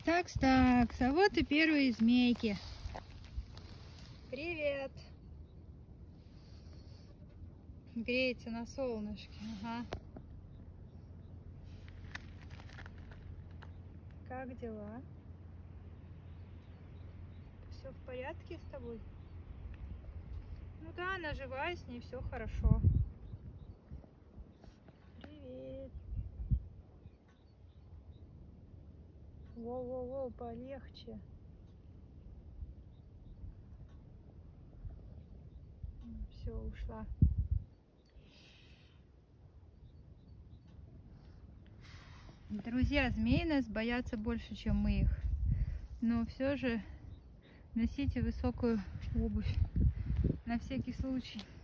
Такс, а вот и первые змейки. Привет. Греется на солнышке. Ага. Как дела? Все в порядке с тобой? Ну да, она живая, с ней все хорошо. Привет. Воу-воу-воу, полегче. Все, ушла. Друзья, змеи нас боятся больше, чем мы их. Но все же носите высокую обувь на всякий случай.